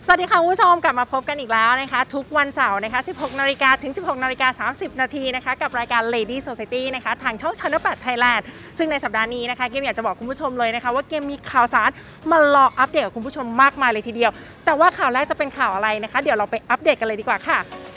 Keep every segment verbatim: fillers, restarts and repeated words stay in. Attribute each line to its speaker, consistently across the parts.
Speaker 1: สวัสดีค่ะคุณผู้ชมกลับมาพบกันอีกแล้วนะคะทุกวันเสาร์นะคะสิบหกนาฬิกาถึง สิบหกนาฬิกาสามสิบนาทีนะคะกับรายการ Lady Society นะคะทางช่อง Channel แปด Thailand ซึ่งในสัปดาห์นี้นะคะเกมอยากจะบอกคุณผู้ชมเลยนะคะว่าเกมมีข่าวสารมารออัปเดตกับคุณผู้ชมมากมายเลยทีเดียวแต่ว่าข่าวแรกจะเป็นข่าวอะไรนะคะเดี๋ยวเราไปอัปเดตกันเลยดีกว่าค่ะ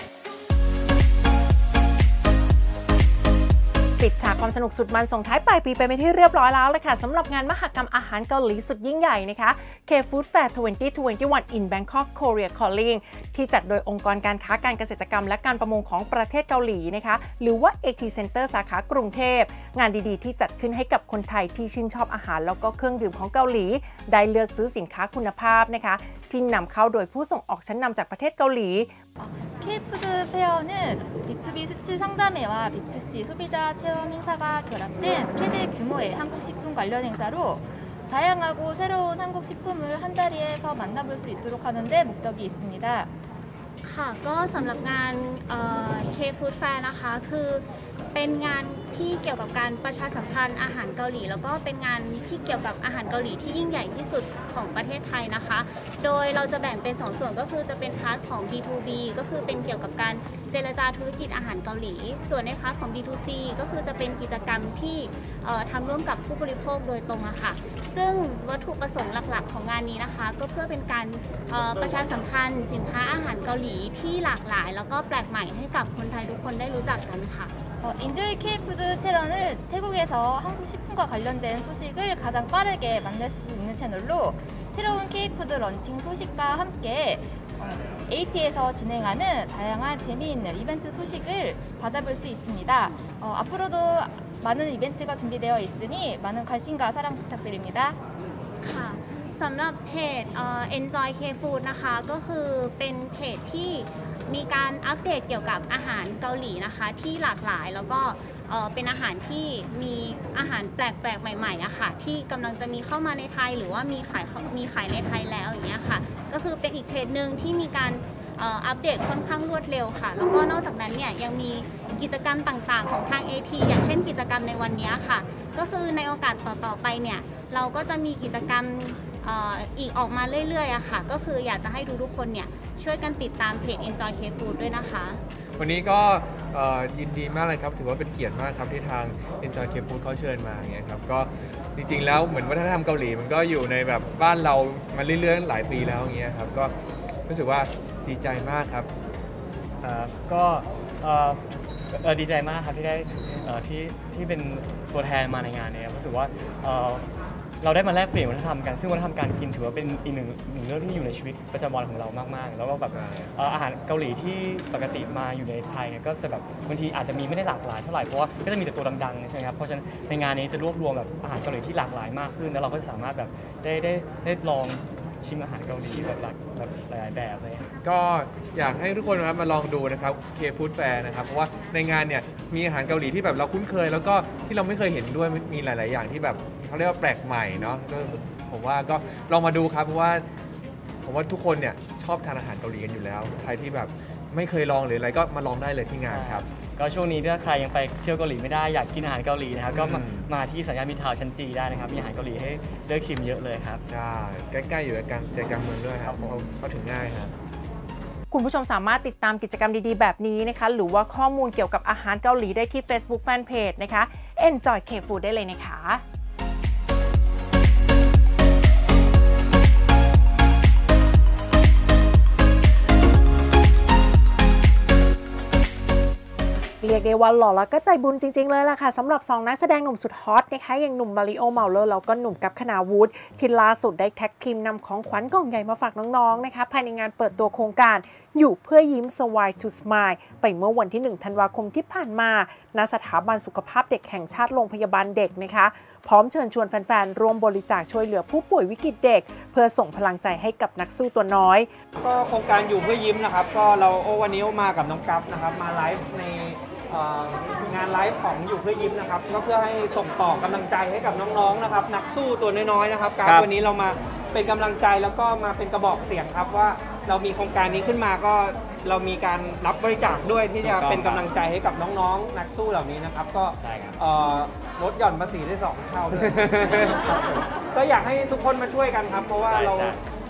Speaker 1: ปิดฉากความสนุกสุดมันส่งท้ายปลายปีไปเป็นที่เรียบร้อยแล้วเลยค่ะสำหรับงานมหกรรมอาหารเกาหลีสุดยิ่งใหญ่นะคะ K-Food Fair สองพันยี่สิบเอ็ด in Bangkok Korea Calling ที่จัดโดยองค์กรการค้าการเกษตรกรรมและการประมงของประเทศเกาหลีนะคะหรือว่า เอ ที Center สาขากรุงเทพงานดีๆที่จัดขึ้นให้กับคนไทยที่ชื่นชอบอาหารแล้วก็เครื่องดื่มของเกาหลีได้เลือกซื้อสินค้าคุณภาพนะคะที่นำเข้าโดยผู้ส่งออกชั้นนำจากประเทศเกาหลี
Speaker 2: K-Food 페어는 비투비 수출 상담회와 비투씨 소비자 체험 행사가 결합된 최대 규모의 한국 식품 관련 행사로 다양하고 새로운 한국 식품을 한 자리에서 만나볼 수 있도록 하는 데 목적이 있습니다.
Speaker 3: ค่ะก็สำหรับงาน K-Food Fair นะคะคือเป็นงานที่เกี่ยวกับการประชาสัมพันธ์อาหารเกาหลีแล้วก็เป็นงานที่เกี่ยวกับอาหารเกาหลีที่ยิ่งใหญ่ที่สุดของประเทศไทยนะคะโดยเราจะแบ่งเป็นสองส่วนก็คือจะเป็นพาร์ทของ บี ทู บี ก็คือเป็นเกี่ยวกับการเจรจาธุรกิจอาหารเกาหลีส่วนในพาร์ทของ บี ทู ซี ก็คือจะเป็นกิจกรรมที่ทำร่วมกับผู้บริโภคโดยตรงอะค่ะซึ่งวัตถุประสงค์หลักๆของงานนี้นะคะก็เพื่อเป็นการประชาสัมพันธ์สินค้าอาหารเกาหลีที่หลากหลายแล้วก็แปลกใหม่ให้กับคนไทยทุกคนได้รู้จักกันค่ะ
Speaker 2: 어, 인조이 K-푸드 채널은 태국에서 한국 식품과 관련된 소식을 가장 빠르게 만날 수 있는 채널로 새로운 K-푸드 런칭 소식과 함께 어, 에이티에서 진행하는 다양한 재미있는 이벤트 소식을 받아볼 수 있습니다. 어, 앞으로도 많은 이벤트가 준비되어 있으니 많은 관심과 사랑 부탁드립니다.
Speaker 3: ค่ะสำหรับเพจ Enjoy K-Food นะคะก็คือเป็นเพจที่มีการอัปเดตเกี่ยวกับอาหารเกาหลีนะคะที่หลากหลายแล้วก็เป็นอาหารที่มีอาหารแปลกๆใหม่ๆอะค่ะที่กำลังจะมีเข้ามาในไทยหรือว่ามีขายมีขายในไทยแล้วอย่างเงี้ยค่ะก็คือเป็นอีกเพจหนึ่งที่มีการอัปเดตค่อนข้างรวดเร็วค่ะแล้วก็นอกจากนั้นเนี่ยยังมีกิจกรรมต่างๆของทาง เอ ที อย่างเช่นกิจกรรมในวันนี้ค่ะก็คือในโอกาสต่อๆไปเนี่ยเราก็จะมีกิจกรรมอีกออกมาเรื่อยๆอะค่ะก็คืออยากจะให้ทุกๆคนเนี่ยช่วยกันติดตามเพจ Enjoy K-Food ด้วยนะคะ
Speaker 4: วันนี้ก็ยินดีมากเลยครับถือว่าเป็นเกียรติมากครับที่ทาง Enjoy K-Food เขาเชิญมาอย่างเงี้ยครับก็จริงๆแล้วเหมือนวัฒนธรรมเกาหลีมันก็อยู่ในแบบบ้านเรามาเรื่อยๆหลายปีแล้วอย่างเงี้ยครับก็รู้สึกว่าดีใจมากครับ
Speaker 5: ก็ดีใจมากครับที่ได้ที่ที่เป็นตัวแทนมาในงานนี้รู้สึกว่าเราได้มาแลกเปลี่ยนวัฒนธรรมกันซึ่งวัฒนธรรมการกินถือว่าเป็นอีกหนึ่งหนึ่งเรื่องที่อยู่ในชีวิตประจำวันของเรามากๆแล้วก็แบบอาหารเกาหลีที่ปกติมาอยู่ในไทยเนี่ยก็จะแบบบางทีอาจจะมีไม่ได้หลากหลายเท่าไหร่เพราะว่าก็จะมีแต่ตัวดังๆใช่ไหมครับเพราะฉะนั้นในงานนี้จะรวบรวมแบบอาหารเกาหลีที่หลากหลายมากขึ้นแล้วเราก็สามารถแบบได้ได้ได้ลองชิมอาหารเกาหลีแบบหลากแบบหลายแบบเลย
Speaker 4: ก็อยากให้ทุกคนนะครับมาลองดูนะครับ K-Food Fair นะครับเพราะว่าในงานเนี่ยมีอาหารเกาหลีที่แบบเราคุ้นเคยแล้วก็ที่เราไม่เคยเห็นด้วยมีหลายๆอย่างที่แบบเขาเรียกว่าแปลกใหม่เนาะก็ผมว่าก็ลองมาดูครับเพราะว่าผมว่าทุกคนเนี่ยชอบทานอาหารเกาหลีกันอยู่แล้วใครที่แบบไม่เคยลองหรืออะไรก็มาลองได้เลยที่งานครับ
Speaker 5: ก็ช่วงนี้ถ้าใครยังไปเที่ยวเกาหลีไม่ได้อยากกินอาหารเกาหลีนะครับก็มามาที่สัญญาณมิตรทาวน์ชั้นจีได้นะครับมีอาหารเกาหลีให้เลือกชิมเยอะเลยครับ
Speaker 4: ใช่ใกล้ๆอยู่ในกลางใจกลางเมืองด้วยครับเข้าถึงง่ายครับ
Speaker 1: คุณผู้ชมสามารถติดตามกิจกรรมดีๆแบบนี้นะคะหรือว่าข้อมูลเกี่ยวกับอาหารเกาหลีได้ที่ Facebook Fanpage นะคะ Enjoy K-Food ได้เลยนะคะเรียกได้ว่าหล่อแล้วก็ใจบุญจริงๆเลยล่ะค่ะสำหรับสองนักแสดงหนุ่มสุดฮอตนะคะอย่างหนุ่มมาริโอเมาเลอร์แล้วก็หนุ่มกัปคณาวุฒิที่ล่าสุดได้แท็กทีมนำของขวัญกล่องใหญ่มาฝากน้องๆนะคะภายในงานเปิดตัวโครงการอยู่เพื่อยิ้ม Smile to Smile ไปเมื่อวันที่หนึ่งธันวาคมที่ผ่านมาณสถาบันสุขภาพเด็กแห่งชาติโรงพยาบาลเด็กนะคะพร้อมเชิญชวนแฟนๆร่วมบริจาคช่วยเหลือผู้ป่วยวิกฤตเด็กเพื่อส่งพลังใจให้กับนักสู้ตัวน้อย
Speaker 6: ก็โครงการอยู่เพื่อยิ้มนะครับก็เราโอวันนี้มากับน้องกัปนะครับมาไลฟ์ในงานไลฟ์ของอยู่เพื่อยิ้มนะครับก็เพื่อให้ส่งต่อกำลังใจให้กับน้องๆนะครับนักสู้ตัวน้อยๆนะครับการวันนี้เรามาเป็นกำลังใจแล้วก็มาเป็นกระบอกเสียงครับว่าเรามีโครงการนี้ขึ้นมาก็เรามีการรับบริจาคด้วยที่จะเป็นกำลังใจให้กับน้องๆนักสู้เหล่านี้นะครับก็ลดหย่อนภาษีได้สองเท่าด้วยก็อยากให้ทุกคนมาช่วยกันครับเพราะว่าเรา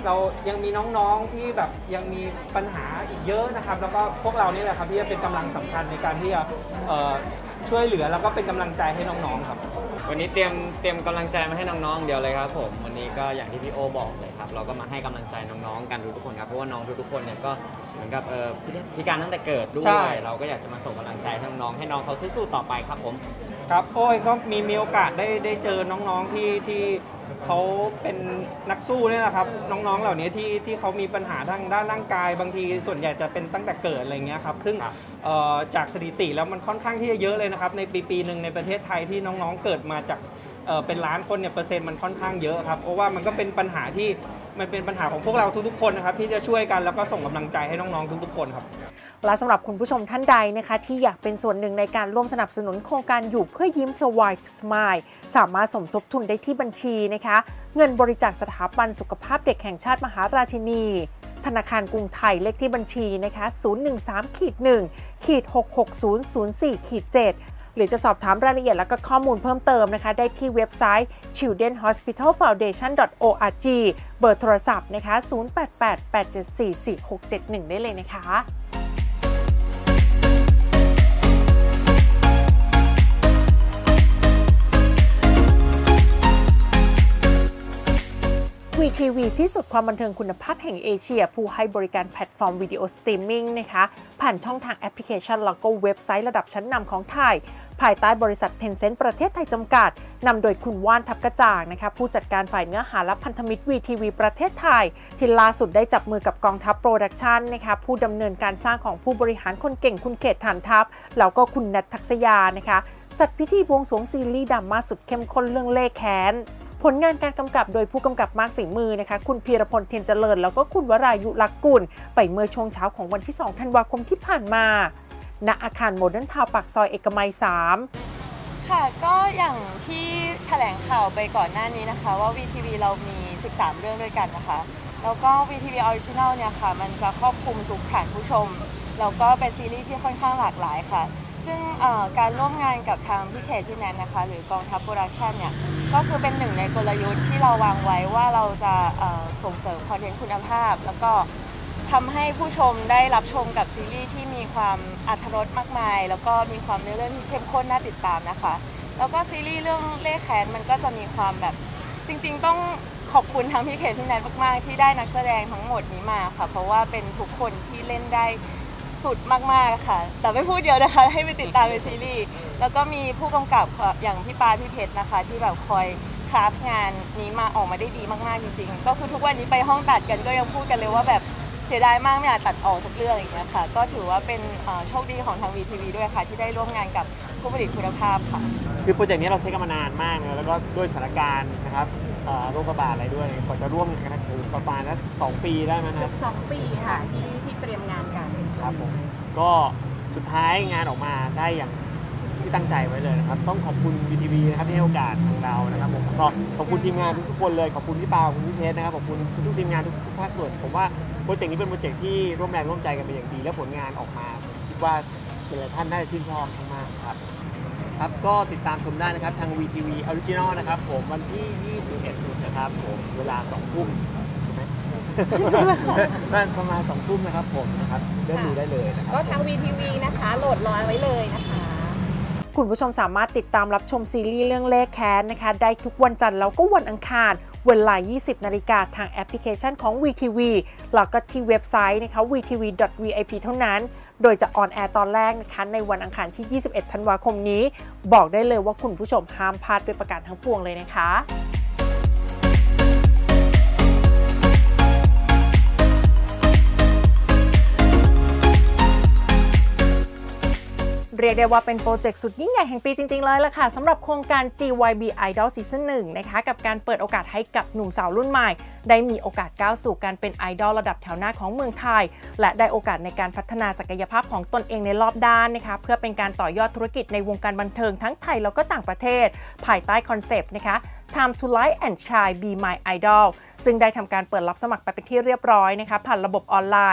Speaker 6: เรายังมีน้องๆที่แบบยังมีปัญหาอีกเยอะนะครับแล้วก็พวกเรานี่แหละครับที่จะเป็นกำลังสำคัญในการที่จะช่วยเหลือแล้วก็เป็นกำลังใจให้น้องๆครับ
Speaker 7: วันนี้เตรียมเตรียมกำลังใจมาให้น้องๆเดียวเลยครับผมวันนี้ก็อย่างที่พี่โอบอกเลยครับเราก็มาให้กำลังใจน้องๆกันทุกๆคนครับเพราะว่าน้องทุกๆคนเนี่ยก็เหมือนกับเออพิการตั้งแต่เกิดด้วยเราก็อยากจะมาส่งกำลังใจให้น้องๆให้น้องเขาสู้ๆต่อไปครับผม
Speaker 6: ครับโอ้ยก็มีมีโอกาสได้ได้เจอน้องๆที่ที่เขาเป็นนักสู้เนี่ยนะครับน้องๆเหล่านี้ที่ที่เขามีปัญหาทางด้านร่างกายบางทีส่วนใหญ่จะเป็นตั้งแต่เกิดอะไรเงี้ยครับซึ่งจากสถิติแล้วมันค่อนข้างที่จะเยอะเลยนะครับในปีปีหนึ่งในประเทศไทยที่น้องๆเกิดมาจากเป็นล้านคนเนี่ยเปอร์เซ็นต์มันค่อนข้างเยอะครับเพราะว่ามันก็เป็นปัญหาที่มันเป็นปัญหาของพวกเราทุกๆคนนะครับที่จะช่วยกันแล้วก็ส่งกำลังใจให้น้องๆทุกๆคนครับ
Speaker 1: และสำหรับคุณผู้ชมท่านใดนะคะที่อยากเป็นส่วนหนึ่งในการร่วมสนับสนุนโครงการอยู่เพื่อยิ้ม Smile to Smile สามารถสมทบทุนได้ที่บัญชีนะคะเงินบริจาคสถาบันสุขภาพเด็กแห่งชาติมหาราชินีธนาคารกรุงไทยเลขที่บัญชีนะคะศูนย์ หนึ่ง สาม หนึ่ง หก หก ศูนย์ ศูนย์ สี่ เจ็ด หรือจะสอบถามรายละเอียดและก็ข้อมูลเพิ่มเติมนะคะได้ที่เว็บไซต์ ชิลเดรน ฮอสพิทัล ฟาวเดชั่น ดอท โอ อาร์ จี เบอร์โทรศัพท์นะคะศูนย์ แปด แปด แปด เจ็ด สี่ สี่ หก เจ็ด หนึ่งได้เลยนะคะ วี ที วี ที่สุดความบันเทิงคุณภาพแห่งเอเชียผู้ให้บริการแพลตฟอร์มวิดีโอสตรีมมิ่งนะคะผ่านช่องทางแอปพลิเคชันแล้วก็เว็บไซต์ระดับชั้นนำของไทยภายใต้บริษัท Tencent ประเทศไทยจำกัดนำโดยคุณว่านทับกระจ่างนะคะผู้จัดการฝ่ายเนื้อหาและพันธมิตร วี ที วี ประเทศไทยที่ล่าสุดได้จับมือกับกองทัพโปรดักชันนะคะผู้ดำเนินการสร้างของผู้บริหารคนเก่งคุณเขตฐานทัพแล้วก็คุณนัททักษยานะคะจัดพิธีบวงสรวงซีรีส์ดราม่าสุดเข้มข้นเรื่องเล่ห์แค้นผลงานการกำกับโดยผู้กำกับมากฝีมือนะคะคุณพีรพลเทียนเจริญแล้วก็คุณวรายุลักกุลไปเมื่อช่วงเช้าของวันที่สองธันวาคมที่ผ่านมาณอาคารโมเดิร์นทาวน์ปากซอยเอกมัยสาม
Speaker 8: ค่ะก็อย่างที่แถลงข่าวไปก่อนหน้านี้นะคะว่า วี ที วี เรามีสิบสามเรื่องด้วยกันนะคะแล้วก็ วี ที วี Original เนี่ยค่ะมันจะครอบคลุมทุกฐานผู้ชมแล้วก็เป็นซีรีส์ที่ค่อนข้างหลากหลายค่ะซึ่งการร่วมงานกับทางพี่เขตพี่แนนนะคะหรือกองทัพโปรดักชันเนี่ยก็คือเป็นหนึ่งในกลยุทธ์ที่เราวางไว้ว่าเราจะส่งเสริมคอนเทนต์คุณภาพแล้วก็ทำให้ผู้ชมได้รับชมกับซีรีส์ที่มีความอรรถรสมากมายแล้วก็มีความเนื้อเรื่องที่เข้มข้นน่าติดตามนะคะแล้วก็ซีรีส์เรื่องเล่ห์แค้นมันก็จะมีความแบบจริงๆต้องขอบคุณทั้งพี่เขตพี่แนนมากๆที่ได้นักแสดงทั้งหมดนี้มาค่ะเพราะว่าเป็นทุกคนที่เล่นได้สุดมากๆค่ะแต่ไม่พูดเยอะนะคะให้ไปติดตามในซีรีส์แล้วก็มีผู้กำกับอย่างพี่ปาพี่เพชรนะคะที่แบบคอยคราฟงานนี้มาออกมาได้ดีมากๆจริงๆก็คือทุกวันนี้ไปห้องตัดกันก็ยังพูดกันเลยว่าแบบเสียดายมากไม่อยากตัดออกทุกเรื่องอย่างเงี้ยค่ะก็ถือว่าเป็นโชคดีของทาง วี ที วี ด้วยค่ะที่ได้ร่วมงานกับผู้ผลิตคุณภาพค่ะ
Speaker 9: คือโปรเจกต์นี้เราใช้กันมานานมากนะแล้วก็ด้วยสถานการณ์นะครับโรคระบาดอะไรด้วยกว่าจะร่วมกันคือประมาณนั้นสองปีได้ไหมนะ
Speaker 8: สองปีค่ะที่ที่เตรียมงานกัน
Speaker 9: ครับผมก็สุดท้ายงานออกมาได้อย่างที่ตั้งใจไว้เลยนะครับต้องขอบคุณ วี ที วี นะครับที่ให้โอกาสทางเรานะครับผมก็ขอบคุณทีมงานทุกคนเลยขอบคุณพี่ปาขอบคุณพี่เพชรนะครับขอบคุณทุกทีมงานทุกภาคส่วนผมว่าโปรเจกต์นี้เป็นโปรเจกต์ที่ร่วมแรงร่วมใจกันเป็นอย่างดีและผลงานออกมาคิดว่าหลายท่านน่าจะชื่นชอบมากๆครับครับก็ติดตามชมได้นะครับทาง วี ที วี Original นะครับผมวันที่ยี่สิบเอ็ดนะครับผมเวลาสองทุ่มใช่ไหมประมาณสองทุ่มนะครับผมนะครับเริ่มดูได้เลยนะครับ
Speaker 8: ก็ทาง วี ที วี นะคะโหลดรอไว้เลยนะคะ
Speaker 1: คุณผู้ชมสามารถติดตามรับชมซีรีส์เรื่องเล่ห์แค้นนะคะได้ทุกวันจันทร์แล้วก็วันอังคารเวลา ยี่สิบนาฬิกาทางแอปพลิเคชันของ วี ที วี แล้วก็ที่เว็บไซต์นะคะ วี ที วี ดอท วี ไอ พี เท่านั้นโดยจะออนแอร์ตอนแรกนะคะในวันอังคารที่ ยี่สิบเอ็ดธันวาคมนี้บอกได้เลยว่าคุณผู้ชมห้ามพลาดด้วยประการทั้งปวงเลยนะคะเรียกได้ว่าเป็นโปรเจกต์สุดยิ่งใหญ่แห่งปีจริงๆเลยล่ะค่ะสำหรับโครงการ จี วาย บี Idol Season หนึ่งนะคะกับการเปิดโอกาสให้กับหนุ่มสาวรุ่นใหม่ได้มีโอกาสก้าวสู่การเป็นไอดอลระดับแถวหน้าของเมืองไทยและได้โอกาสในการพัฒนาศักยภาพของตนเองในรอบด้านนะคะเพื่อเป็นการต่อยอดธุรกิจในวงการบันเทิงทั้งไทยแล้วก็ต่างประเทศภายใต้คอนเซปต์นะคะ Time to Light and Shine Be My Idol ซึ่งได้ทำการเปิดรับสมัครไปเป็นที่เรียบร้อยนะคะผ่านระบบออนไลน์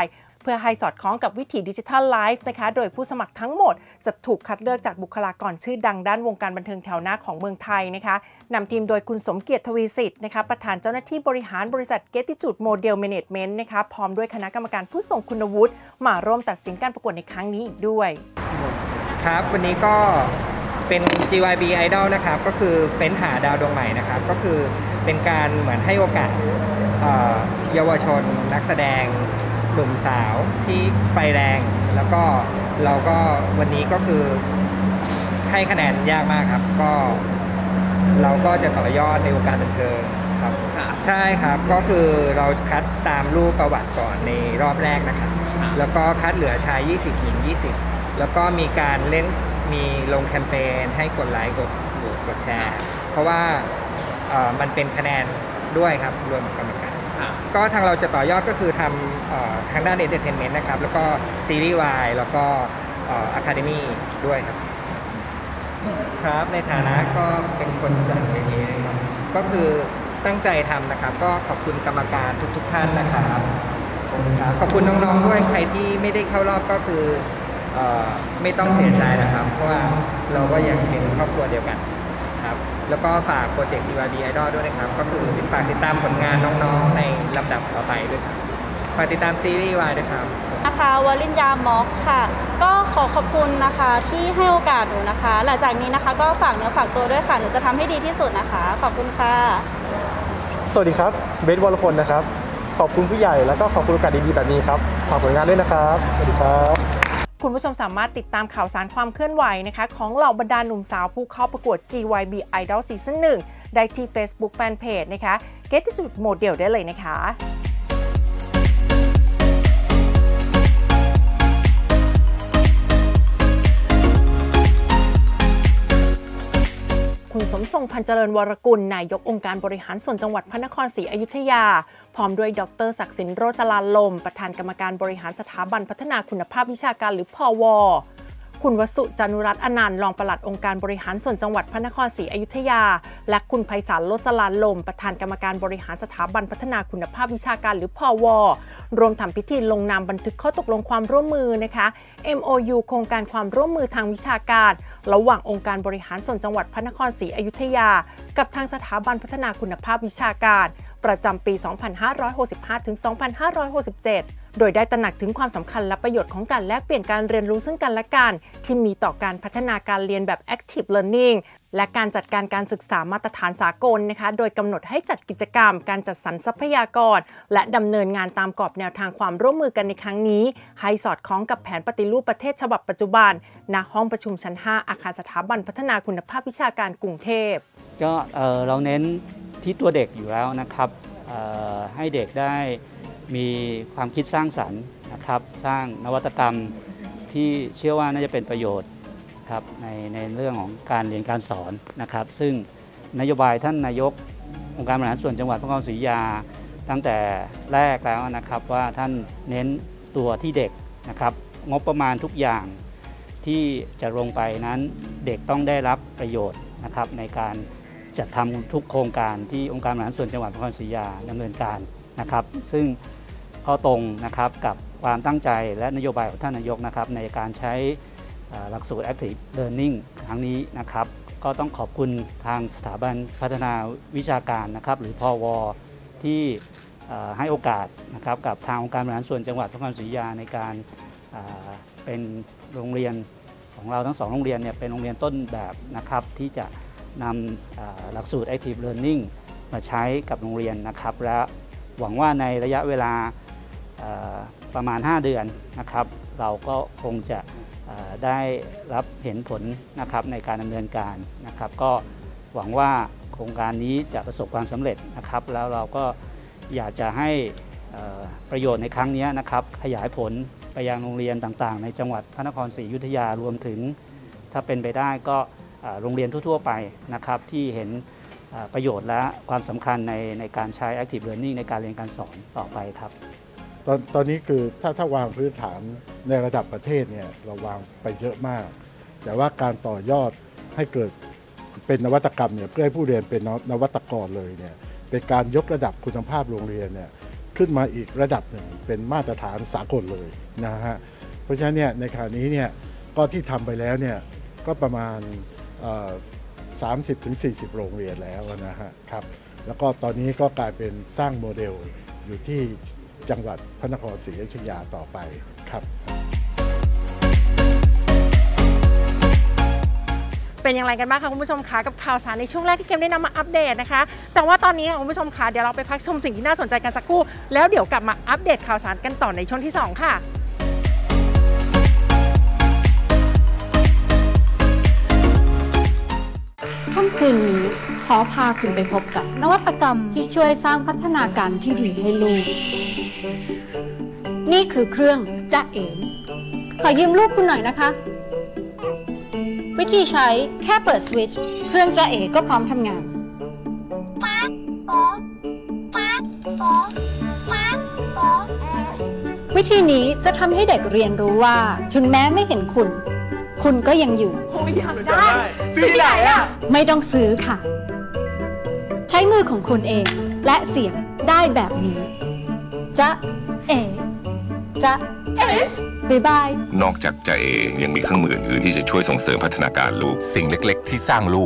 Speaker 1: เพื่อให้สอดคล้องกับวิถีดิจิทัลไลฟ์นะคะโดยผู้สมัครทั้งหมดจะถูกคัดเลือกจากบุคลากรชื่อดังด้านวงการบันเทิงแถวหน้าของเมืองไทยนะคะนำทีมโดยคุณสมเกียรติทวีสิทธิ์นะคะประธานเจ้าหน้าที่บริหารบริษัท Gettitude Model Management นะคะพร้อมด้วยคณะกรรมการผู้ทรงคุณวุฒิมาร่วมตัดสินการประกวดในครั้งนี้อีกด้วย
Speaker 10: ครับวันนี้ก็เป็น จี วาย บี Idol นะครับก็คือเฟ้นหาดาวดวงใหม่นะครับก็คือเป็นการเหมือนให้โอกาสเยาวชนนักแสดงหนุ่มสาวที่ไฟแรงแล้วก็เราก็วันนี้ก็คือให้คะแนนยากมากครับก็เราก็จะต่อยอดในวงการบันเทิงครับใช่ครับก็คือเราคัดตามรูปประวัติก่อนในรอบแรกนะครับแล้วก็คัดเหลือชายยี่สิบหญิงยี่สิบแล้วก็มีการเล่นมีลงแคมเปญให้กดไลค์กดกดแชร์เพราะว่ามันเป็นคะแนนด้วยครับรวมกรรมการก็ทางเราจะต่อยอดก็คือทำทางด้านเอนเตอร์เทนเมนต์นะครับแล้วก็ซีรีส์วายแล้วก็อะคาเดมี่ด้วยครับครับในฐานะก็เป็นคนจัดอย่างนี้นะครับก็คือตั้งใจทำนะครับก็ขอบคุณกรรมการทุกๆท่านนะครับขอบคุณน้องๆด้วยใครที่ไม่ได้เข้ารอบก็คือไม่ต้องเสียใจนะครับเพราะว่าเราก็ยังเป็นครอบครัวเดียวกันครับแล้วก็ฝากโปรเจกต์ จี วาย บี Idol ด้วยนะครับก็คือฝากติดตามผลงานน้องๆในลำดับต่อไปด้วยครับฝากติดตามซีรีส์วายด้วยครับ
Speaker 11: นะคะวลินยาม็อกค่ะก็ขอขอบคุณนะคะที่ให้โอกาสหนูนะคะหลังจากนี้นะคะก็ฝากเนื้อฝากตัวด้วยค่ะหนูจะทำให้ดีที่สุดนะคะขอบคุณค่ะ
Speaker 12: สวัสดีครับเบสวรพลนะครับขอบคุณผู้ใหญ่แล้วก็ขอบคุณโอกาสดีๆแบบนี้ครับฝากผลงานด้วยนะครับสวัสดีครับ
Speaker 1: คุณผู้ชมสามารถติดตามข่าวสารความเคลื่อนไหวนะคะของเหล่าบรรดาหนุ่มสาวผู้เข้าประกวด จี วาย บี Idol Season หนึ่งได้ที่ Facebook Fanpage นะคะ Gettitude Model ได้เลยนะคะคุณสมทรงพันเจริญวรกุลนายกองค์การบริหารส่วนจังหวัดพระนครศรีอยุธยาพร้อมด้วยดรศักดิ์สินโรจลาลมประธานกรรมการบริหารสถาบันพัฒนาคุณภาพวิชาการหรือพว.คุณวสุจานุรัตน์อนันต์รองปลัดองค์การบริหารส่วนจังหวัดพระนครศรีอยุธยาและคุณไพศาลโรจลาลมประธานกรรมการบริหารสถาบันพัฒนาคุณภาพวิชาการหรือพว.รวมทำพิธีลงนามบันทึกข้อตกลงความร่วมมือนะคะ เอ็ม โอ ยู โครงการความร่วมมือทางวิชาการระหว่างองค์การบริหารส่วนจังหวัดพระนครศรีอยุธยากับทางสถาบันพัฒนาคุณภาพวิชาการประจำปี สองพันห้าร้อยหกสิบห้า ถึง สองพันห้าร้อยหกสิบเจ็ด โดยได้ตระหนักถึงความสำคัญและประโยชน์ของการแลกเปลี่ยนการเรียนรู้ซึ่งกันและกันที่มีต่อการพัฒนาการเรียนแบบ Active Learning และการจัดการการศึกษามาตรฐานสากลนะคะโดยกำหนดให้จัดกิจกรรมการจัดสรรทรัพยากรและดำเนินงานตามกรอบแนวทางความร่วมมือกันในครั้งนี้ให้สอดคล้องกับแผนปฏิรูปประเทศฉบับปัจจุบันณห้องประชุมชั้น ห้า อาคารสถาบันพัฒนาคุณภาพวิชาการกรุงเทพ
Speaker 13: ก็เอ่อเราเน้นที่ตัวเด็กอยู่แล้วนะครับให้เด็กได้มีความคิดสร้างสรรค์นะครับสร้างนวัตกรรมที่เชื่อว่าน่าจะเป็นประโยชน์ครับในในเรื่องของการเรียนการสอนนะครับซึ่งนโยบายท่านนายกองค์การบริหารส่วนจังหวัดพระนครศรีอยุธยาตั้งแต่แรกแล้วนะครับว่าท่านเน้นตัวที่เด็กนะครับงบประมาณทุกอย่างที่จะลงไปนั้นเด็กต้องได้รับประโยชน์นะครับในการจัดทำทุกโครงการที่องค์การบริหารส่วนจังหวัดพระนครศรีอยุธยาดำเนินการนะครับซึ่งก็ตรงนะครับกับความตั้งใจและนโยบายของท่านนายกนะครับในการใช้หลักสูตร Active Learning ครั้งนี้นะครับก็ต้องขอบคุณทางสถาบันพัฒนาวิชาการนะครับหรือพว.ที่ให้โอกาสนะครับกับทางองค์การบริหารส่วนจังหวัดพระนครศรีอยุธยาในการเป็นโรงเรียนของเราทั้งสองโรงเรียนเนี่ยเป็นโรงเรียนต้นแบบนะครับที่จะนำหลักสูตร Active Learning มาใช้กับโรงเรียนนะครับและหวังว่าในระยะเวลาประมาณห้าเดือนนะครับเราก็คงจะได้รับเห็นผลนะครับในการดำเนินการนะครับก็หวังว่าโครงการนี้จะประสบความสำเร็จนะครับแล้วเราก็อยากจะให้ประโยชน์ในครั้งนี้นะครับขยายผลไปยังโรงเรียนต่างๆในจังหวัดพระนครศรีอยุธยารวมถึงถ้าเป็นไปได้ก็โรงเรียนทั่วๆไปนะครับที่เห็นประโยชน์และความสำคัญในในการใช้ Active Learning ในการเรียนการสอนต่อไปครับ
Speaker 14: ตอนตอนนี้คือถ้าถ้าวางพื้นฐานในระดับประเทศเนี่ยเราวางไปเยอะมากแต่ว่าการต่อยอดให้เกิดเป็นนวัตกรรมเนี่ยเพื่อให้ผู้เรียนเป็นนวัตกรเลยเนี่ยเป็นการยกระดับคุณภาพโรงเรียนเนี่ยขึ้นมาอีกระดับหนึ่งเป็นมาตรฐานสากลเลยนะฮะเพราะฉะนั้นเนี่ยในขณะนี้เนี่ยก็ที่ทำไปแล้วเนี่ยก็ประมาณสามสิบถึงสี่สิบโรงเรียนแล้วนะฮะครับแล้วก็ตอนนี้ก็กลายเป็นสร้างโมเดลอยู่ที่จังหวัดพระนครศรีอยุธยาต่อไปครับ
Speaker 1: เป็นอย่างไรกันบ้างคะคุณผู้ชมคะกับข่าวสารในช่วงแรกที่เกมได้นำมาอัปเดตนะคะแต่ว่าตอนนี้คุณผู้ชมคะเดี๋ยวเราไปพักชมสิ่งที่น่าสนใจกันสักครู่แล้วเดี๋ยวกลับมาอัปเดตข่าวสารกันต่อในช่วงที่สองค่ะ
Speaker 15: ค่ำคืนนี้ขอพาคุณไปพบกับนวัตกรรมที่ช่วยสร้างพัฒนาการที่ดีให้ลูกนี่คือเครื่องจ๊ะเอ๋ขอยืมลูกคุณหน่อยนะคะวิธีใช้แค่เปิดสวิตช์เครื่องจ๊ะเอ๋ก็พร้อมทำงานวิธีนี้จะทำให้เด็กเรียนรู้ว่าถึงแม้ไม่เห็นคุณคุณก็ยังอยู่ได้ซื้อที่ไหนอ่ะไม่ต้องซื้อค่ะใช้มือของคุณเองและเสียงได้แบบนี้จ๊ะเอ๋จ๊ะเอ๋บ๊ายบาย
Speaker 16: นอกจากจะเอยังมีเครื่องมืออื่นที่จะช่วยส่งเสริมพัฒนาการลูกสิ่งเล็กๆที่สร้างลูก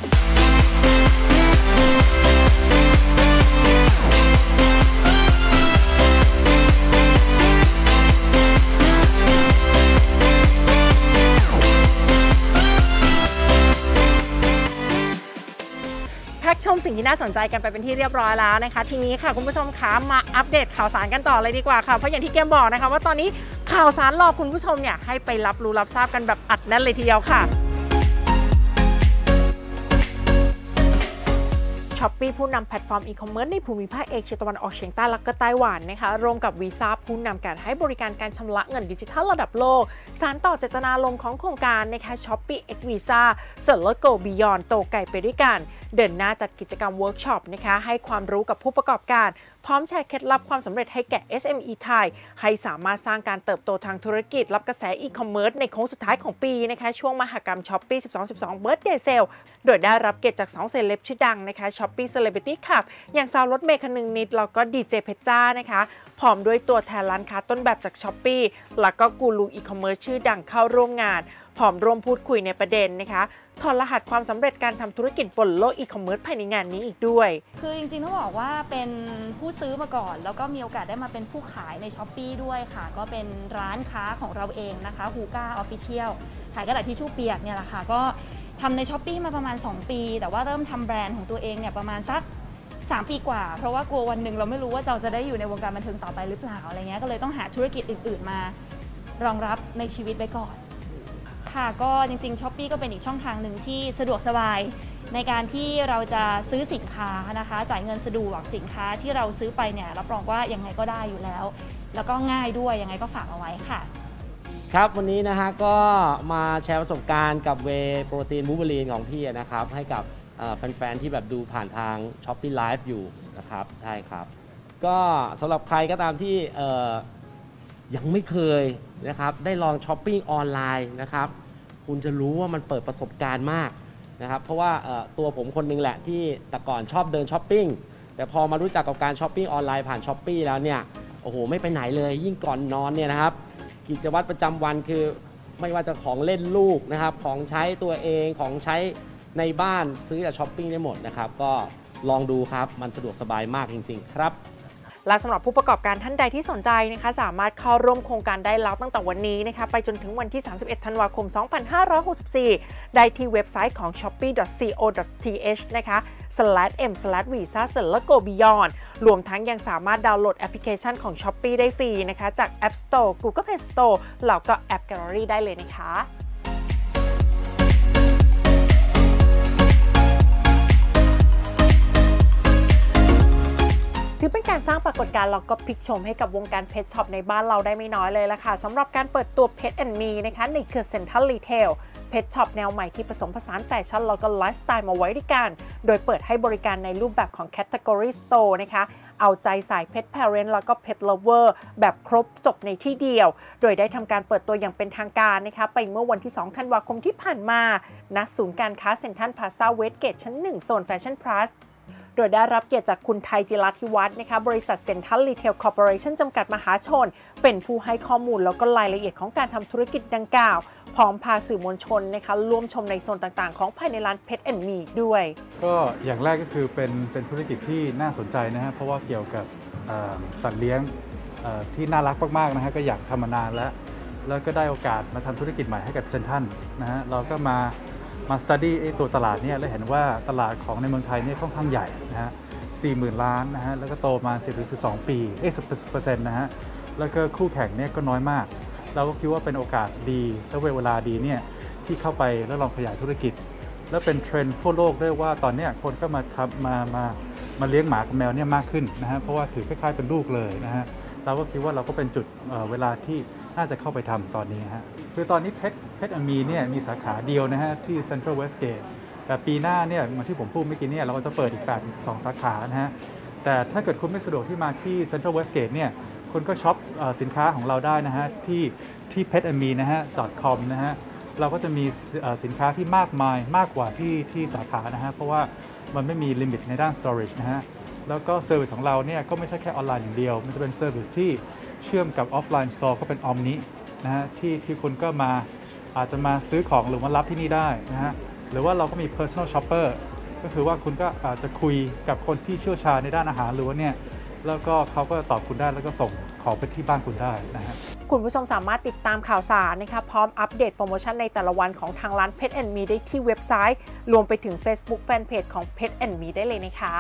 Speaker 1: ชมสิ่งที่น่าสนใจกันไปเป็นที่เรียบร้อยแล้วนะคะทีนี้ค่ะคุณผู้ชมคะมาอัปเดตข่าวสารกันต่อเลยดีกว่าค่ะเพราะอย่างที่เกมบอกนะคะว่าตอนนี้ข่าวสารรอคุณผู้ชมเนี่ยให้ไปรับรู้รับทราบกันแบบอัดแน่นเลยทีเดียวค่ะช้อปปี้ผู้นำแพลตฟอร์มอีคอมเมิร์ซในภูมิภาคเอเชียตะวันออกเฉียงใต้และก็ไต้หวันนะคะร่วมกับวีซ่าผู้นำการให้บริการการชำระเงินดิจิทัลระดับโลกสานต่อเจตนารมณ์ของโครงการนะคะช้อปปี้เอ็กวีซ่าเซอร์เลอร์โกบียอนโตไกลไปด้วยกันเดินหน้าจัดกิจกรรมเวิร์กช็อปนะคะให้ความรู้กับผู้ประกอบการพร้อมแชร์เคล็ดลับความสำเร็จให้แก่ เอส เอ็ม อี ไทยให้สามารถสร้างการเติบโตทางธุรกิจรับกระแสอีคอมเมิร์ซในโค้งสุดท้ายของปีนะคะช่วงมหกรรมช้อปปี้สิบสอง สิบสอง Birthday Sale โดยได้รับเกียรติจากสองเซเลบชื่อดังนะคะช้อปปี้เซเลบริตี้คัพอย่างสาวรถเมย์คนึงนิดแล้วก็ดีเจเพชรจ้านะคะพร้อมด้วยตัวแทนร้านค้าต้นแบบจากช้อปปี้แล้วก็กูรูอีคอมเมิร์ซชื่อดังเข้าร่วมงานพร้อมร่วมพูดคุยในประเด็นนะคะถอดรหัสความสำเร็จการทำธุรกิจบนโลกอีคอมเมิร์ซภายในงานนี้อีกด้วย
Speaker 17: คือจริงๆต้องบอกว่าเป็นผู้ซื้อมาก่อนแล้วก็มีโอกาสได้มาเป็นผู้ขายใน Shopee ด้วยค่ะก็เป็นร้านค้าของเราเองนะคะฮูก้าออฟฟิเชียลขายกระดาษทิชชู่เปียกเนี่ยแหละค่ะก็ทำใน Shopee มาประมาณสองปีแต่ว่าเริ่มทำแบรนด์ของตัวเองเนี่ยประมาณสักสามปีกว่าเพราะว่ากลัววันหนึ่งเราไม่รู้ว่าเราจะได้อยู่ในวงการบันเทิงต่อไปหรือเปล่าอะไรเงี้ยก็เลยต้องหาธุรกิจอื่นๆมารองรับในชีวิตไว้ก่อนค่ะก็จริงๆ Shopee ก็เป็นอีกช่องทางหนึ่งที่สะดวกสบายในการที่เราจะซื้อสินค้านะคะจ่ายเงินสะดวกสินค้าที่เราซื้อไปเนี่ยรับรองว่ายังไงก็ได้อยู่แล้วแล้วก็ง่ายด้วยยังไงก็ฝากเอาไว้ค่ะ
Speaker 6: ครับวันนี้นะฮะก็มาแชร์ประสบการณ์กับเวย์โปรตีนบูเบอรีนของพี่นะครับให้กับแฟนๆที่แบบดูผ่านทาง Shopee Live อยู่นะครับใช่ครับก็สำหรับใครก็ตามที่ยังไม่เคยนะครับได้ลองช้อปปิ้งออนไลน์นะครับคุณจะรู้ว่ามันเปิดประสบการณ์มากนะครับเพราะว่าตัวผมคนนึงแหละที่แต่ก่อนชอบเดินช้อปปิ้งแต่พอมารู้จักกับการช้อปปิ้งออนไลน์ผ่านช้อปปี้แล้วเนี่ยโอ้โหไม่ไปไหนเลยยิ่งก่อนนอนเนี่ยนะครับกิจวัตรประจำวันคือไม่ว่าจะของเล่นลูกนะครับของใช้ตัวเองของใช้ในบ้านซื้อจากช้อปปิ้งได้หมดนะครับก็ลองดูครับมันสะดวกสบายมากจริงๆครับ
Speaker 1: และสำหรับผู้ประกอบการท่านใดที่สนใจนะคะสามารถเข้าร่วมโครงการได้แล้วตั้งแต่วันนี้นะคะไปจนถึงวันที่สามสิบเอ็ดธันวาคมสองพันห้าร้อยหกสิบสี่ได้ที่เว็บไซต์ของ ช็อปปี้ ดอท ซี โอ ดอท ที เอช นะคะ สแลช เอ็ม สแลช วีซ่า เซอร์ แล้ว โก บียอน รวมทั้งยังสามารถดาวน์โหลดแอปพลิเคชันของ Shopee ได้ฟรีนะคะจาก App Store Google Play Store แล้วก็ App Gallery ได้เลยนะคะถือเป็นการสร้างปรากฏการณ์แล้วก็พลิกโฉมให้กับวงการเพชช็อปในบ้านเราได้ไม่น้อยเลยละค่ะสำหรับการเปิดตัว Pet แอนด์ Me นะคะในเครือ Central Retail เพชช็อปแนวใหม่ที่ผสมผสานแฟชั่นแล้วก็ไลฟ์สไตล์มาไว้ด้วยกันโดยเปิดให้บริการในรูปแบบของ Category Store นะคะเอาใจสาย Pet Parent แล้วก็ Pet Lover แบบครบจบในที่เดียวโดยได้ทำการเปิดตัวอย่างเป็นทางการนะคะไปเมื่อวันที่สองธันวาคมที่ผ่านมาณศูนย์การค้าเซ็นทรัลพลาซ่าเวสเกตชั้นหนึ่งโซนแฟชั่นพลัสโดยได้รับเกียรติจากคุณไทยจิรัตน์พิวัฒน์นะคะบริษัทเซ็นทรัลรีเทลคอร์ปอเรชั่นจำกัดมหาชนเป็นผู้ให้ข้อมูลแล้วก็รายละเอียดของการทำธุรกิจดังกล่าวพร้อมพาสื่อมวลชนนะคะร่วมชมในโซนต่างๆของภายในร้าน Pet and Me ด้วย
Speaker 18: ก็อย่างแรกก็คือเป็นเป็นธุรกิจที่น่าสนใจนะฮะเพราะว่าเกี่ยวกับสัตว์เลี้ยงที่น่ารักมากๆนะฮะก็อยากทำมานานแล้วแล้วก็ได้โอกาสมาทำธุรกิจใหม่ให้กับเซ็นทรัลนะฮะเราก็มามาสตัดดี้ตัวตลาดเนี่ยแล้วเห็นว่าตลาดของในเมืองไทยเนี่ยค่อนข้างใหญ่นะฮะสี่หมื่นล้านนะฮะแล้วก็โตมา สิบถึงสิบสอง ปีเอ๊ะสิบเปอร์เซ็นต์นะฮะแล้วก็คู่แข่งเนี่ยก็น้อยมากเราก็คิดว่าเป็นโอกาสดีและเวลาดีเนี่ยที่เข้าไปแล้วลองขยายธุรกิจแล้วเป็นเทรนด์ทั่วโลกด้วยว่าตอนนี้คนก็มาทำมามามาเลี้ยงหมากับแมวเนี่ยมากขึ้นนะฮะเพราะว่าถือคล้ายๆเป็นลูกเลยนะฮะเราก็คิดว่าเราก็เป็นจุด เ, เวลาที่น่าจะเข้าไปทำตอนนี้ฮะคือตอนนี้เพชรเพชรอมีเนี่ยมีสาขาเดียวนะฮะที่ Central Westgate แต่ปีหน้าเนี่ยเหมือนที่ผมพูดเมื่อกี้เนี่ยเราก็จะเปิดอีกแปดถึงสิบสองสาขานะฮะแต่ถ้าเกิดคุณไม่สะดวกที่มาที่ Central Westgate เนี่ยคุณก็ช็อปสินค้าของเราได้นะฮะที่ที่ เพท แอนด์ มี นะฮะ .com นะฮะเราก็จะมีสินค้าที่มากมายมากกว่าที่ที่สาขานะฮะเพราะว่ามันไม่มีลิมิตในด้าน storage นะฮะแล้วก็เซอร์วิสของเราเนี่ยก็ไม่ใช่แค่ออนไลน์อย่างเดียวมันจะเป็นเซอร์วิสที่เชื่อมกับออฟไลน์สโตร์ก็เป็น Omni นะฮะที่ที่คุณก็มาอาจจะมาซื้อของหรือมารับที่นี่ได้นะฮะหรือว่าเราก็มี personal shopper ก็คือว่าคุณก็อาจจะคุยกับคนที่เชี่ยวชาญในด้านอาหารหรือว่าเนี่ยแล้วก็เขาก็ตอบคุณได้แล้วก็ส่งของไปที่บ้านคุณได้นะฮะ
Speaker 1: คุณผู้ชมสามารถติดตามข่าวสารนะคะพร้อมอัปเดตโปรโมชั่นในแต่ละวันของทางร้าน Pet and Me ได้ที่เว็บไซต์รวมไปถึง Facebook Fanpage ของ Pet and Me ได้เลยนะคะ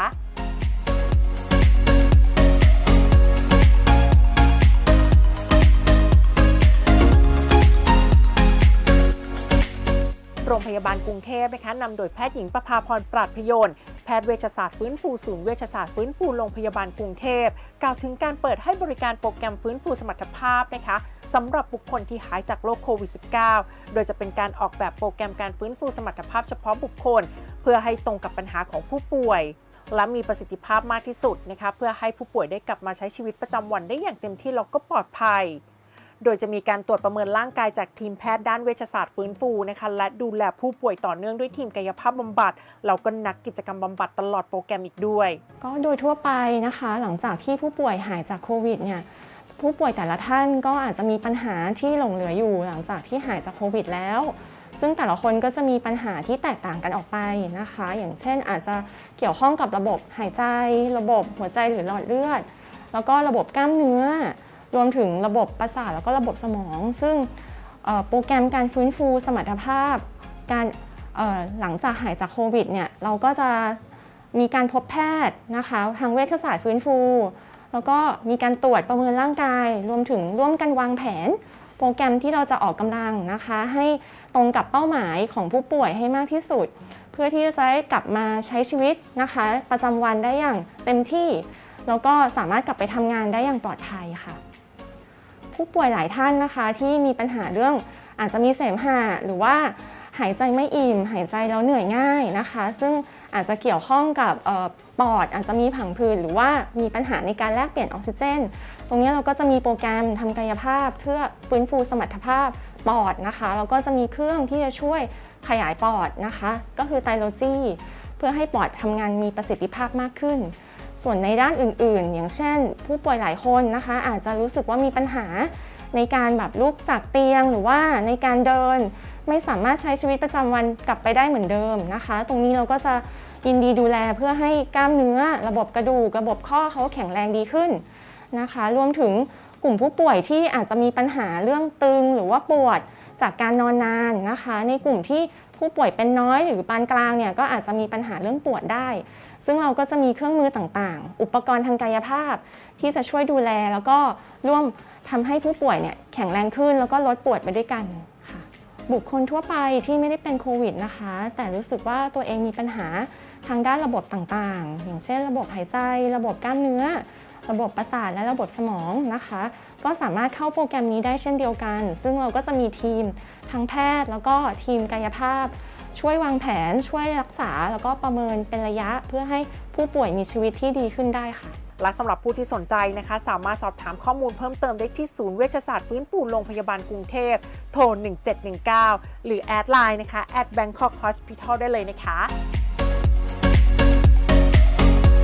Speaker 1: โรงพยาบาลกรุงเทพนะคะนำโดยแพทย์หญิงประภาพรปราดพยนต์แพทย์เวชศาสตร์ฟื้นฟูศูนย์เวชศาสตร์ฟื้นฟูโรงพยาบาลกรุงเทพกล่าวถึงการเปิดให้บริการโปรแกรมฟื้นฟูสมรรถภาพนะคะสำหรับบุคคลที่หายจากโรคโควิด สิบเก้า โดยจะเป็นการออกแบบโปรแกรมการฟื้นฟูสมรรถภาพเฉพาะบุคคลเพื่อให้ตรงกับปัญหาของผู้ป่วยและมีประสิทธิภาพมากที่สุดนะคะเพื่อให้ผู้ป่วยได้กลับมาใช้ชีวิตประจำวันได้อย่างเต็มที่แล้วก็ปลอดภัยโดยจะมีการตรวจประเมินร่างกายจากทีมแพทย์ด้านเวชศาสตร์ฟื้นฟูนะคะและดูแลผู้ป่วยต่อเนื่องด้วยทีมกายภาพบำบัดแล้วก็นักกิจกรรมบำบัดตลอดโปรแกรมอีกด้วย
Speaker 19: ก็โดยทั่วไปนะคะหลังจากที่ผู้ป่วยหายจากโควิดเนี่ยผู้ป่วยแต่ละท่านก็อาจจะมีปัญหาที่หลงเหลืออยู่หลังจากที่หายจากโควิดแล้วซึ่งแต่ละคนก็จะมีปัญหาที่แตกต่างกันออกไปนะคะอย่างเช่นอาจจะเกี่ยวข้องกับระบบหายใจระบบหัวใจหรือหลอดเลือดแล้วก็ระบบกล้ามเนื้อรวมถึงระบบประสาทแล้วก็ระบบสมองซึ่งโปรแกรมการฟื้นฟูสมรรถภาพการหลังจากหายจากโควิดเนี่ยเราก็จะมีการพบแพทย์นะคะทางเวชศาสตร์ฟื้นฟูแล้วก็มีการตรวจประเมินร่างกายรวมถึงร่วมกันวางแผนโปรแกรมที่เราจะออกกำลังนะคะให้ตรงกับเป้าหมายของผู้ป่วยให้มากที่สุดเพื่อที่จะได้กลับมาใช้ชีวิตนะคะประจำวันได้อย่างเต็มที่แล้วก็สามารถกลับไปทำงานได้อย่างปลอดภัยค่ะผู้ป่วยหลายท่านนะคะที่มีปัญหาเรื่องอาจจะมีเสมหะหรือว่าหายใจไม่อิ่มหายใจแล้วเหนื่อยง่ายนะคะซึ่งอาจจะเกี่ยวข้องกับปอดอาจจะมีผังผืดหรือว่ามีปัญหาในการแลกเปลี่ยนออกซิเจนตรงนี้เราก็จะมีโปรแกรมทำกายภาพเพื่อฟื้นฟูสมรรถภาพปอดนะคะแล้วก็จะมีเครื่องที่จะช่วยขยายปอดนะคะก็คือไตโลจีเพื่อให้ปอดทำงานมีประสิทธิภาพมากขึ้นส่วนในด้านอื่นๆอย่างเช่นผู้ป่วยหลายคนนะคะอาจจะรู้สึกว่ามีปัญหาในการแบบลุกจากเตียงหรือว่าในการเดินไม่สามารถใช้ชีวิตประจำวันกลับไปได้เหมือนเดิมนะคะตรงนี้เราก็จะยินดีดูแลเพื่อให้กล้ามเนื้อระบบกระดูกระบบข้อเขาแข็งแรงดีขึ้นนะคะรวมถึงกลุ่มผู้ป่วยที่อาจจะมีปัญหาเรื่องตึงหรือว่าปวดจากการนอนนานนะคะในกลุ่มที่ผู้ป่วยเป็นน้อยหรือปานกลางเนี่ยก็อาจจะมีปัญหาเรื่องปวดได้ซึ่งเราก็จะมีเครื่องมือต่างๆอุปกรณ์ทางกายภาพที่จะช่วยดูแลแล้วก็ร่วมทำให้ผู้ป่วยเนี่ยแข็งแรงขึ้นแล้วก็ลดปวดไปด้วยกันค่ะบุคคลทั่วไปที่ไม่ได้เป็นโควิดนะคะแต่รู้สึกว่าตัวเองมีปัญหาทางด้านระบบต่างๆอย่างเช่นระบบหายใจระบบกล้ามเนื้อระบบประสาทและระบบสมองนะคะก็สามารถเข้าโปรแกรมนี้ได้เช่นเดียวกันซึ่งเราก็จะมีทีมทั้งแพทย์แล้วก็ทีมกายภาพช่วยวางแผนช่วยรักษาแล้วก็ประเมินเป็นระยะเพื่อให้ผู้ป่วยมีชีวิตที่ดีขึ้นได้ค่ะ
Speaker 1: และสำหรับผู้ที่สนใจนะคะสามารถสอบถามข้อมูลเพิ่มเติมได้ที่ศูนย์เวชศาสตร์ฟื้นฟูโรงพยาบาลกรุงเทพโทรหนึ่งเจ็ดหนึ่งเก้าหรือแอดไลน์นะคะ แอท แบงคอก ฮอสพิทอล ได้เลยนะคะ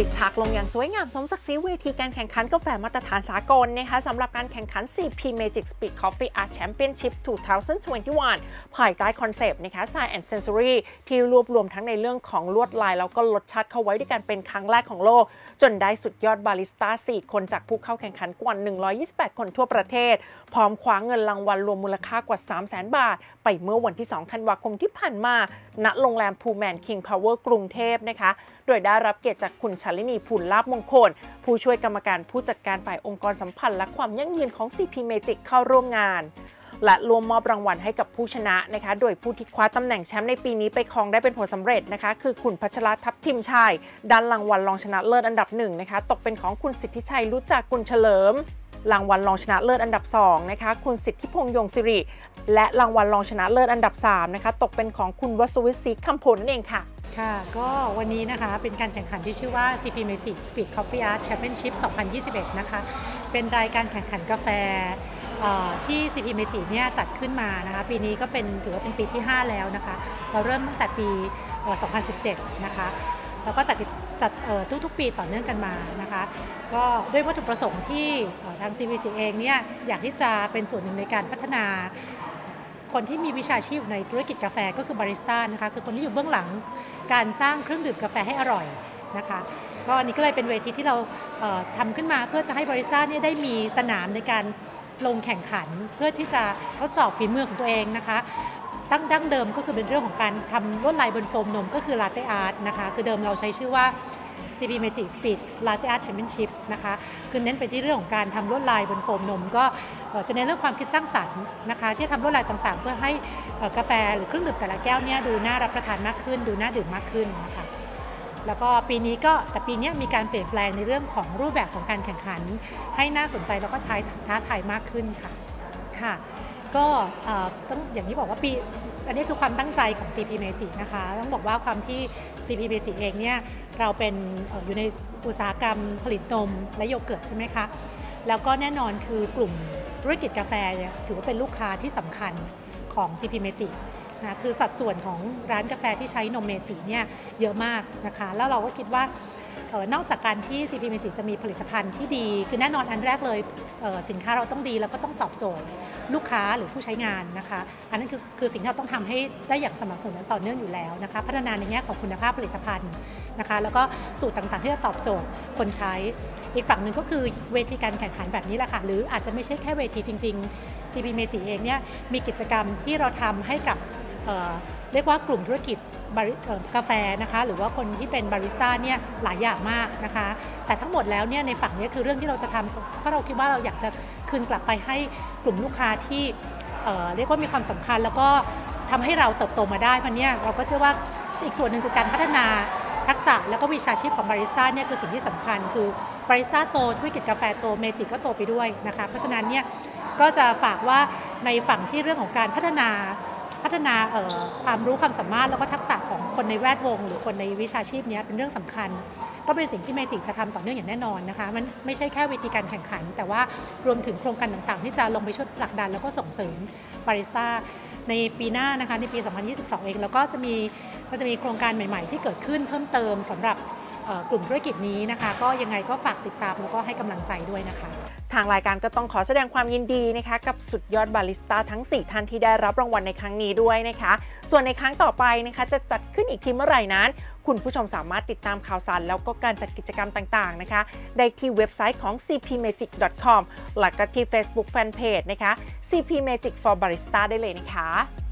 Speaker 1: ปิดฉากลงอย่างสวยงามสมศักดิ์ศรีเวทีการแข่งขันกาแฟมาตรฐานสากลนะคะสำหรับการแข่งขัน ซี พี Magic Speed Coffee Art Championship สองพันยี่สิบเอ็ด ภายใต้คอนเซปต์นะคะ Science and Sensory ที่รวบรวมทั้งในเรื่องของลวดลายแล้วก็รสชาติเข้าไว้ด้วยกันเป็นครั้งแรกของโลกจนได้สุดยอดบาริสต้าสี่คนจากผู้เข้าแข่งขันกว่าหนึ่งร้อยยี่สิบแปดคนทั่วประเทศพร้อมคว้าเงินรางวัลรวมมูลค่ากว่า สามแสน บาทไปเมื่อวันที่สองธันวาคมที่ผ่านมาณโรงแรมพูแมนคิงพาวเวอร์กรุงเทพนะคะโดยได้รับเกียรติจากคุณชลินีภูลลาภมงคลผู้ช่วยกรรมการผู้จัดการฝ่ายองค์กรสัมพันธ์และความยั่งยืนของ ซี พี Magic เข้าร่วมงานและรวมมอบรางวัลให้กับผู้ชนะนะคะโดยผู้ที่คว้าตำแหน่งแชมป์ในปีนี้ไปครองได้เป็นผลสำเร็จนะคะคือคุณพัชรทัพทิมชัยด้านรางวัลรองชนะเลิศอันดับหนึ่งนะคะตกเป็นของคุณสิทธิชัยรู้จักกุลเฉลิมรางวัลรองชนะเลิศอันดับสองนะคะคุณสิทธิพงษ์ยงศิริและรางวัลรองชนะเลิศอันดับสามนะคะตกเป็นของคุณวสุวิทย์ศรีคำผลนั่นเองค่ะ
Speaker 20: ค่ะก็วันนี้นะคะเป็นการแข่งขันที่ชื่อว่า ซี พี Magic Speed Coffee Art Championship สองพันยี่สิบเอ็ดนะคะเป็นรายการแข่งขันกาแฟที่ ซี พี Magic เนี่ยจัดขึ้นมานะคะปีนี้ก็เป็นถือว่าเป็นปีที่ห้าแล้วนะคะเราเริ่มตั้งแต่ปีสองพันสิบเจ็ดนะคะแล้วก็จัดจัดทุกๆปีต่อเนื่องกันมานะคะก็ด้วยวัตถุประสงค์ที่ทาง ซี พี Magic เองเนี่ยอยากที่จะเป็นส่วนหนึ่งในการพัฒนาคนที่มีวิชาชีพในธุรกิจกาแฟก็คือบาริสต้านะคะคือคนที่อยู่เบื้องหลังการสร้างเครื่องดื่มกาแฟให้อร่อยนะคะก็นี่ก็เลยเป็นเวทีที่เราทำขึ้นมาเพื่อจะให้บาริสต้าเนี่ยได้มีสนามในการลงแข่งขันเพื่อที่จะทดสอบฝีมือของตัวเองนะคะตั้งดั้งเดิมก็คือเป็นเรื่องของการทำลวดลายบนโฟมนมก็คือ Latte Art นะคะคือเดิมเราใช้ชื่อว่า ซี พี Magic Speed Latte Art Championship นะคะคือเน้นไปที่เรื่องของการทำลวดลายบนโฟมนมก็จะเน้นเรื่องความคิดสร้างสรรค์นะคะที่ทำลวดลายต่างๆเพื่อให้กาแฟหรือเครื่องดื่มแต่ละแก้วเนี่ยดูน่ารับประทานมากขึ้นดูน่าดื่มมากขึ้นนะคะแล้วก็ปีนี้ก็แต่ปีนี้มีการเปลี่ยนแปลงในเรื่องของรูปแบบของการแข่งขันให้น่าสนใจแล้วก็ท้าทายมากขึ้นค่ะค่ะก็ต้องอย่างที่บอกว่าปีอันนี้คือความตั้งใจของ ซี พี Magic นะคะต้องบอกว่าความที่ ซี พี Magic เองเนี่ยเราเป็นอยู่ในอุตสาหกรรมผลิตนมและโยเกิร์ตใช่ไหมคะแล้วก็แน่นอนคือกลุ่มธุรกิจกาแฟเนี่ยถือว่าเป็นลูกค้าที่สำคัญของ ซี พี Magic นะคือสัดส่วนของร้านกาแฟที่ใช้นมเมจิเนี่ยเยอะมากนะคะแล้วเราก็คิดว่านอกจากการที่ ซี พี Magic จะมีผลิตภัณฑ์ที่ดีคือแน่นอนอันแรกเลยสินค้าเราต้องดีแล้วก็ต้องตอบโจทย์ลูกค้าหรือผู้ใช้งานนะคะอันนั้นคือคือสิ่งที่เราต้องทำให้ได้อย่างสม่ำเสมอต่อเนื่องอยู่แล้วนะคะพัฒนาในแง่ของคุณภาพผลิตภัณฑ์นะคะแล้วก็สูตรต่างๆที่จะตอบโจทย์คนใช้อีกฝั่งหนึ่งก็คือเวทีการแข่งขันแบบนี้แหละค่ะหรืออาจจะไม่ใช่แค่เวทีจริงๆ ซี พี Magic เองเนี่ยมีกิจกรรมที่เราทำให้กับ เอ่อ เรียกว่ากลุ่มธุรกิจกาแฟนะคะหรือว่าคนที่เป็นบาริสต้าเนี่ยหลายอย่างมากนะคะแต่ทั้งหมดแล้วเนี่ยในฝั่งนี้คือเรื่องที่เราจะทำเพราะเราคิดว่าเราอยากจะคืนกลับไปให้กลุ่มลูกค้าที่เอ่อเรียกว่ามีความสำคัญแล้วก็ทำให้เราเติบโตมาได้เพราะเนี่ยเราก็เชื่อว่าอีกส่วนหนึ่งคือการพัฒนาทักษะแล้วก็วิชาชีพของบาริสต้าเนี่ยคือสิ่งที่สำคัญคือบาริสต้าโตธุรกิจกาแฟโตเมจิก็โตไปด้วยนะคะเพราะฉะนั้นเนี่ยก็จะฝากว่าในฝั่งที่เรื่องของการพัฒนาพัฒนาความรู้ความสามารถแล้วก็ทักษะของคนในแวดวงหรือคนในวิชาชีพนี้เป็นเรื่องสำคัญก็เป็นสิ่งที่เมจิจะทำต่อเนื่องอย่างแน่นอนนะคะมันไม่ใช่แค่วิธีการแข่งขันแต่ว่ารวมถึงโครงการต่างๆที่จะลงไปช่วยผลักดันแล้วก็ส่งเสริมบาริสต้าในปีหน้านะคะในปีสองพันยี่สิบสองเองแล้วก็จะมีก็จะมีโครงการใหม่ๆที่เกิดขึ้นเพิ่มเติมสำหรับกลุ่มธุรกิจนี้นะคะก็ยังไงก็ฝากติดตามแล้วก็ให้กำลังใจด้วยนะคะ
Speaker 1: ทางรายการก็ต้องขอแสดงความยินดีนะคะกับสุดยอดบาริสต้าทั้งสี่ท่านที่ได้รับรางวัลในครั้งนี้ด้วยนะคะส่วนในครั้งต่อไปนะคะจะจัดขึ้นอีกทีเมื่อไหร่นั้นคุณผู้ชมสามารถติดตามข่าวสารแล้วก็การจัดกิจกรรมต่างๆนะคะได้ที่เว็บไซต์ของ ซี พี Magic ดอท คอม และก็ที่ Facebook Fanpage นะคะ ซี พี Magic for Barista ได้เลยนะคะ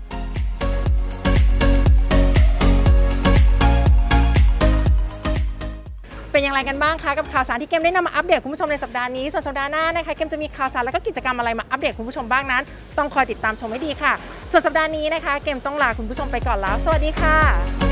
Speaker 1: เป็นอย่างไรกันบ้างคะกับข่าวสารที่เกมได้นำมาอัปเดตคุณผู้ชมในสัปดาห์นี้ส่วนสัปดาห์หน้านะคะเกมจะมีข่าวสารและก็กิจกรรมอะไรมาอัปเดตคุณผู้ชมบ้างนั้นต้องคอยติดตามชมให้ดีค่ะส่วนสัปดาห์นี้นะคะเกมต้องลาคุณผู้ชมไปก่อนแล้วสวัสดีค่ะ